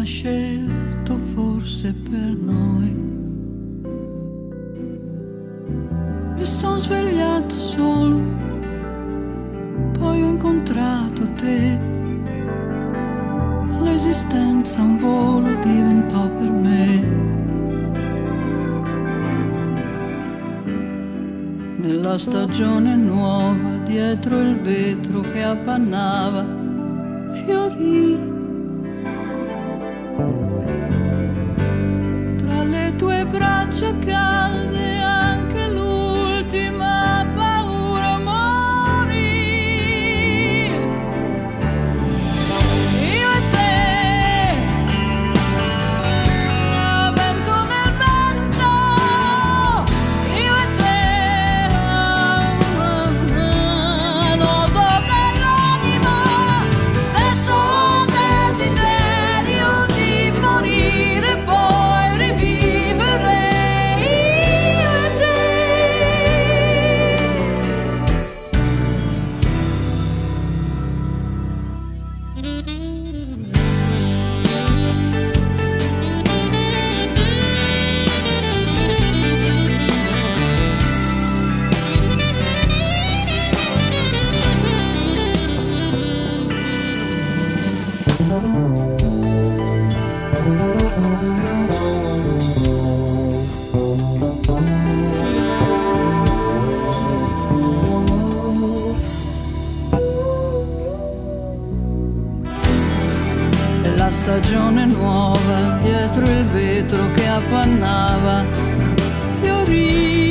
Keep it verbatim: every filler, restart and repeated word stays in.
ha scelto forse per noi. Mi son svegliato solo, poi ho incontrato te. L'esistenza un volo diventò per me. Nella stagione nuova, dietro il vetro che appannava, fiorì. Tra le tue braccia calde anche l'ultima paura morì. Io e te, vento nel vento, io e te, nodo dell'anima, stesso desiderio di morire poi rivivere. Io e te. E la stagione nuova, dietro il vetro che appannava, fiorì.